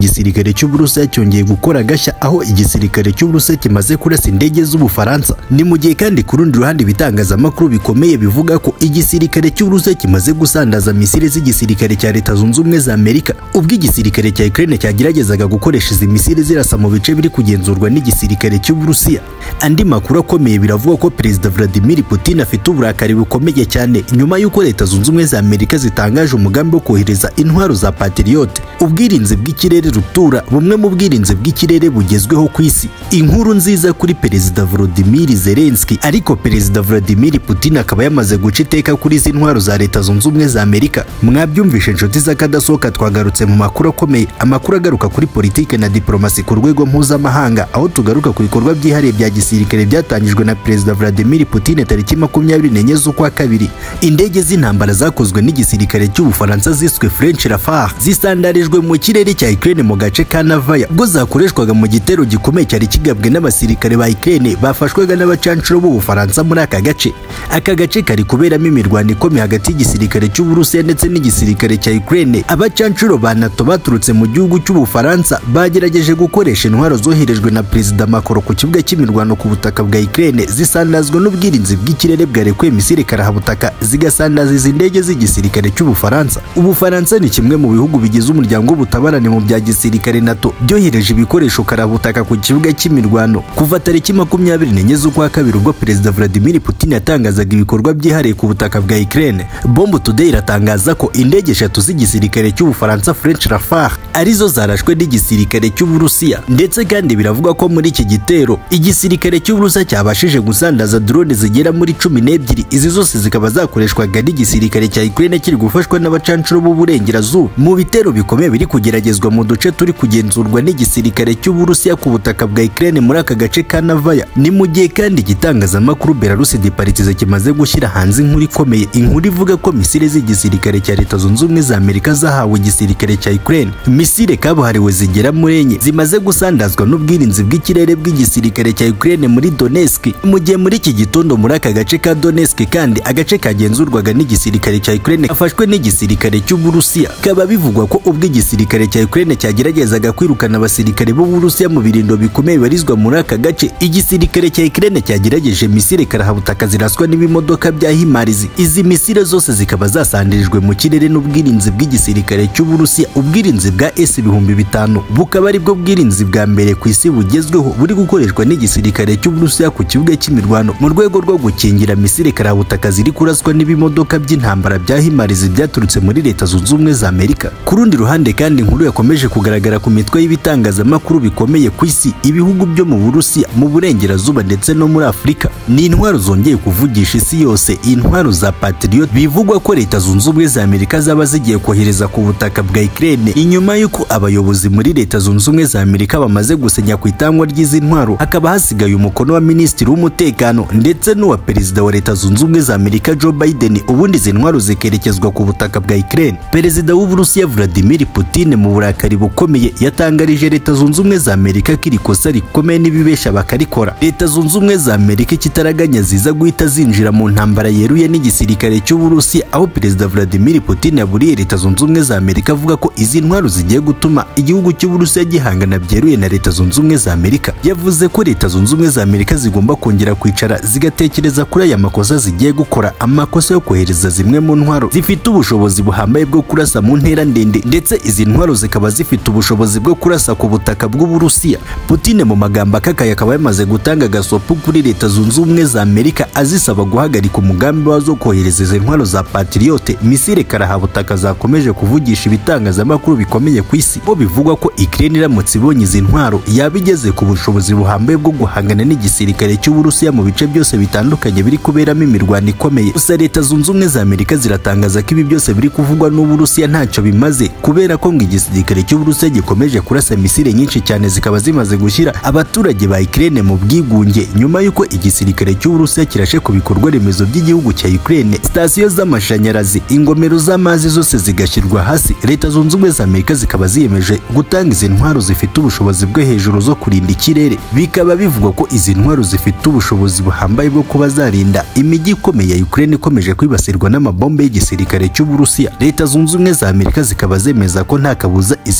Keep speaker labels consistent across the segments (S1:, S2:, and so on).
S1: igisirikare cy'Uburusiya cyongeye gukora gashya aho igisirikare cy'Uburusiya kimaze kurasa indege z'Ubufaransa. Ni mu gihe kandi ku rundi ruhande ibitangazamakuru bikomeye bivuga ko igisirikare cy'Uburusiya kimaze gusandaza misile z'igisirikare cya Leta Zunze Ubumwe za Amerika, ubwo igisirikare cya Ukraine cyageragezaga gukoresha izi misile zirasa mu bice biri kugenzurwa n'igisirikare cy'Uburusiya. Andi makuru akomeye biravuga ko Perezida Vladimir Putin afite uburakari bukomeye cyane nyuma y'uko Leta Zunze Ubumwe za Amerika zitangaje umugambi wo kohereza intwaro za Patriot, ubwirinzi bw'ikirere rutura, bumwe mu bwirinzi bw'ikirere bugezweho ku isi. Inkuru nziza kuri Perezida Volodymyr Zelensky, ariko Perezida Vladimir Putin akaba yamaze guca iteka kuri izi ntwaro za Leta Zunze Ubumwe za Amerika. Mwabyumvishe inshuti z'akadasohoka, twagarutse mu makuru akomeye, amakuru agaruka kuri politike na diplomasi ku rwego mpuzamahanga, aho tugaruka ku bikorwa byihariye bya gisirikare byatangijwe na Perezida Vladimir Putin tariki 24 z'ukwa kabiri. Indege z'intambara zakozwe n'igisirikare cy'Ubufaransa ziswe French Rafale zisandarijwe mu kirere cya Ukraine mu gace ka Navaya, ubwo zakoreshwaga mu gitero gikomeye cyari kigabwe n'abasirikare ba Ukraine bafashwaga n'abacancuro b'Ubufaransa muri aka gace. Aka gace kari kuberamo imirwano ikomeye hagati y'igisirikare cy'Uburusiya ndetse n'igisirikare cya Ukraine. Abacancuro ba NATO baturutse mu gihugu cy'Ubufaransa bagerageje gukoresha intwaro zoherejwe na Perezida Macron ku kibuga cy'imirwano ku butaka bwa Ukraine, zisandazwa n'ubwirinzi bw'ikirere bwarekuye misile karahabutaka zigasandaza izi ndege z'igisirikare cy'Ubufaransa. Ubufaransa ni kimwe mu bihugu bigize umuryango w'ubutabarane mu bya gisirikare NATO byohereje ibikoresho karahabutaka ku kibuga cy'imirwano kuva tariki 24 z'ukwa kabiri, ubwo Perezida Vladimir Putin yatangazaga ibikorwa byihariye ku butaka bwa Ukraine. Bomb Today iratangaza ko indege 3 z'igisirikare cy'Ubufaransa French Rafale arizo zarashwe n'igisirikare cy'Uburusiya, ndetse kandi biravuga ko muri iki gitero igisirikare cy'Uburusiya cyabashije gusandaza drone zigera muri 12. Izi zose zikaba zakoreshwaga n'igisirikare cya Ukraine kiri gufashwa n'abacancuro b'uburengerazuba mu bitero bikomeye biri kugeragezwa mu duce turi kugenzurwa n'igisirikare cy'Uburusiya ku butaka bwa Ukraine muri aka gace ka Navaya. Ni mu gihe kandi igitangazamakuru Belarus Departize kimaze gushyira hanze inkuru ikomeye, inkuru ivuga ko misile z'igisirikare cya Leta Zunze Ubumwe za Amerika zahawe igisirikare cya Ukraine. Misile kabuhariwe zigera muri 4 zimaze gusandazwa n'ubwirinzi bw'ikirere bw'igisirikare cya Ukraine muri Donetsk, mu gihe muri iki gitondo muri aka gace ka Donetsk kandi agace kagenzurwaga n'igisirikare cya Ukraine afashwe n'igisirikare cy'Uburusiya. Kaba bivugwa ko ubwo igisirikare cya Ukraine cyageragezaga kwirukana abasirikare b'Uburusiya mu birindo bikomeye barizwa muri aka gace, igisirikare cya Ukraine cyagerageje misile karahabutaka ziraswa n'ibimodoka bya HIMARS. Izi misile zose zikaba zasandirijwe mu kirere n'ubwirinzi bw'igisirikare cy'Uburusiya. Ubwirinzi bwa S-5000 bukaba ari bwo bwirinzi bwa mbere ku isi bugezweho buri gukoreshwa n'igisirikare cy'Uburusiya ku kibuga cy'imirwano mu rwego rwo gukingira misile karahabutaka ziri kuraswa n'ibimodoka by'intambara bya HIMARS byaturutse muri Leta Zunze Ubumwe za Amerika. Ku rundi ruhande kandi inkuru yakomeje kugaragara ku mitwe y'ibitangazamakuru bikomeye ku isi, ibihugu byo mu Burusiya, mu burengerazuba ndetse no muri Afurika ni intwaro zongeye kuvugisha isi yose, intwaro za Patriot bivugwa ko Leta Zunze Ubumwe za Amerika zaba zigiye kohereza ku butaka bwa Ukraine. Inyuma y'uko abayobozi muri Leta Zunze Ubumwe za Amerika bamaze gusenya ku itangwa ry'izi ntwaro, hakaba hasigaye umukono wa Minisitiri w'Umutekano ndetse n'uwa Perezida wa Leta Zunze Ubumwe za Amerika Joe Biden, ubundi izi ntwaro zikerekezwa ku butaka bwa Ukraine. Perezida w'Uburusiya Vladimir Putin mu burakari bukomeye yatangarije Leta Zunze Ubumwe za Amerika ko iri kosa rikomeye n'ibibesha bakarikora. Leta Zunze Ubumwe za Amerika ikitaraganya ziza guhita zinjira mu ntambara yeruye n'igisirikare cy'Uburusiya, aho Perezida Vladimir Putin yaburiye Leta Zunze Ubumwe za Amerika avuga ko izi ntwaro zigiye gutuma igihugu cy'Uburusiya gihangana byeruye na Leta Zunze Ubumwe za Amerika. Yavuze ko Leta Zunze Ubumwe za Amerika zigomba kongera kwicara zigatekereza kuri aya makosa zigiye gukora, amakosa yo kohereza zimwe mu ntwaro zifite ubushobozi buhambaye bwo kurasa mu ntera ndende, ndetse izi ntwaro zikaba zifite ubushobozi bwo kurasa ku butaka bw'Uburusiya. Putin mu magambo akakaye akaba yamaze gutanga agasopo kuri Leta Zunze Ubumwe za Amerika azisaba guhagarika umugambi wazo kohereza izi ntwaro za Patriot, misile karahabutaka zakomeje kuvugisha ibitangazamakuru bikomeye ku isi, bo bivugwa ko Ukraine iramutse ibonye izi ntwaro yaba igeze ku bushobozi buhambaye bwo guhangana n'igisirikare cy'Uburusiya mu bice byose bitandukanye biri kuberamo imirwano ikomeye. Gusa Leta Zunze Ubumwe za Amerika ziratangaza ko ibi byose biri kuvugwa n'Uburusiya ntacyo bimaze, kubera ko ngo igisirikare cy'Uburusiya gikomeje kurasa misile nyinshi cyane zikaba zimaze gushyira abaturage ba Ukraine mu bwigunge, nyuma y'uko igisirikare cy'Uburusiya kirashe ku bikorwa remezo by'igihugu cya Ukraine, sitasiyo z'amashanyarazi, ingomero z'amazi zose zigashyirwa hasi. Leta Zunze Ubumwe za Amerika zikaba ziyemeje gutanga izi ntwaro zifite ubushobozi bwo hejuru zo kurinda ikirere. Bikaba bivugwa ko izi ntwaro zifite ubushobozi buhambaye bwo kuba zarinda imijyi ikomeye ya Ukraine ikomeje kwibasirwa n'amabombe y'igisirikare cy'Uburusiya. Leta Zunze Ubumwe za Amerika zikaba zemeza ko nta kabuza izi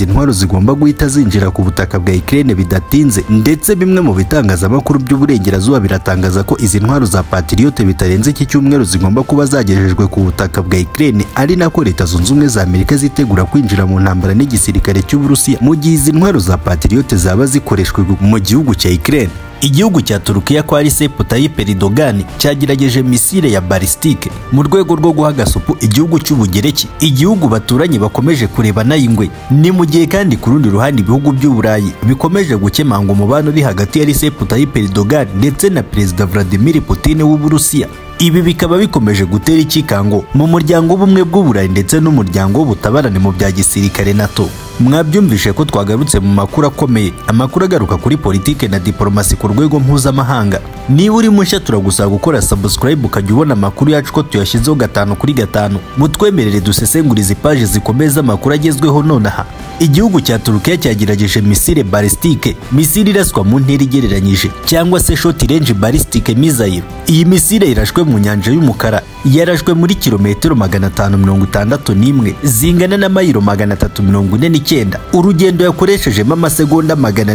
S1: ntwaro zigomba guhita zinjira ku butaka bwa Ukraine bidatinze, ndetse bimwe mu bitangazamakuru by'uburengerazuba biratangaza ko izi ntwaro za Patriote bitarenze iki cyumweru zigomba kuba zagejejwe ku butaka bwa Ukraine, ari nako Leta Zunze Ubumwe za Amerika zitegura kwinjira mu ntambara n'igisirikare cy'Uburusiya mu gihe izi ntwaro za Patriote zaba zikoreshwe mu gihugu cya Ukraine. Igihugu cya Turukiya kwa Recep Tayyip Erdogan cyagerageje misile ya balistike mu rwego rwo guha gasupu igihugu cy'Ubugereki, igihugu baturanye bakomeje kureba nayingwe. Ni mu gihe kandi ku rundi ruhande ibihugu by'Uburayi bikomeje gukemanga umubano uri hagati ya Recep Tayyip Erdogan ndetse na Perezida Vladimir Putin w'Uburusiya. Ibi bikaba bikomeje gutera ikikango mu muryango w'ubumwe bw'Uburayi ndetse n'umuryango w'ubutabarane mu bya gisirikare NATO. Mwabyumvishe ko twagarutse mu makuru akomeye, amakuru agaruka kuri politike na diplomasi ku rwego mpuzamahanga. Niba uri mushya turagusaba gukora subscribe ukajya ubona amakuru yacu ko tuyashyizeho 5 kuri 5. Mutwemerere dusesengurize paje zikomeza amakuru agezweho nonaha. Igihugu cya Turukiya cyagerageje misile balistike, misile iraswa mu ntera igereranyije cyangwa se short range ballistic missile. Iyi misile irashwe mu nyanja y'umukara, yarashwe muri kilometero 561 zingana na mayiro 349. Urugendo yakoreshejemo amasegonda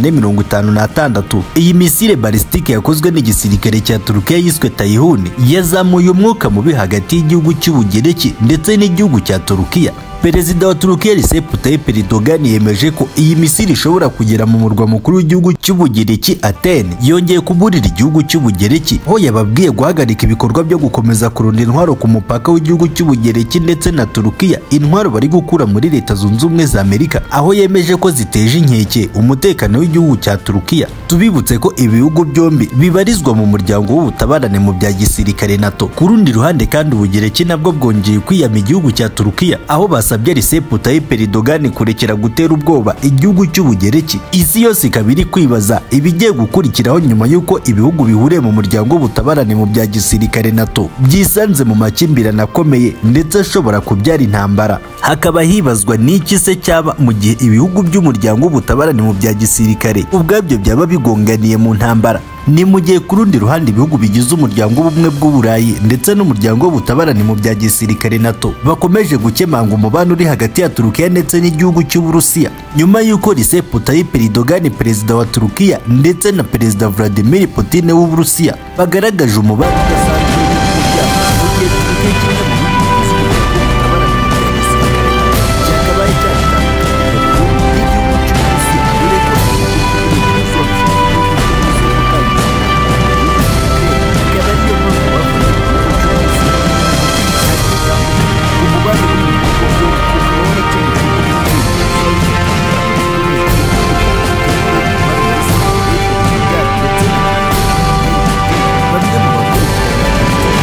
S1: 456. Iyi misile balistike yakozwe n'igisirikare cya Turukiya yiswe Tayhun, yazamuye umwuka mubi hagati y'igihugu cy'Ubugereki ndetse n'igihugu cya Turukiya. Perezida wa Turukiya Recep Tayyip Erdogan yemeje ko iyi misiri ishobora kugera mu murwa mukuru w'igihugu cy'Ubugereki Aten. Yongeye kuburira igihugu cy'Ubugereki aho yababwiye guhagarika ibikorwa byo gukomeza kurunda intwaro ku mupaka w'igihugu cy'Ubugereki ndetse na Turukiya, intwaro bari gukura muri Leta Zunze Ubumwe za Amerika, aho yemeje ko ziteje inkeke umutekano w'igihugu cya Turukiya. Tubibutse ko ibihugu byombi bibarizwa mu muryango w'ubutabarane mu bya gisirikare NATO. Ku rundi ruhande kandi Ubugereki nabwo bwongeye kwiyama igihugu cya Turukiya, aho basabye Recep Tayyip Erdogan kurekera gutera ubwoba igihugu cy'Ubugereki. Isi yose ikaba iri kwibaza ibigiye gukurikiraho nyuma y'uko ibihugu bihuriye mu muryango w'ubutabarane mu bya gisirikare NATO byisanze mu makimbirane akomeye ndetse ashobora kubyara intambara. Hakaba hibazwa n'iki se cyaba mu gihe ibihugu by'umuryango w'ubutabarane mu bya gisirikare ubwabyo byaba bigonganiye mu ntambara. Ni mu gihe ku rundi ruhande ibihugu bigize umuryango w'ubumwe bw'Uburayi ndetse n'umuryango w'ubutabarane mu bya gisirikare NATO bakomeje gukemanga umubano uri hagati ya Turukiya ndetse n'igihugu cy'Uburusiya, nyuma y'uko Recep Tayyip Erdogan perezida wa Turukiya ndetse na Perezida Vladimir Putin w'Uburusiya bagaragaje umubano udasanzwe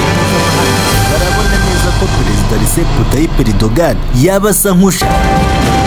S1: Recep Tayyip Erdogan yaba asa nk'ushaka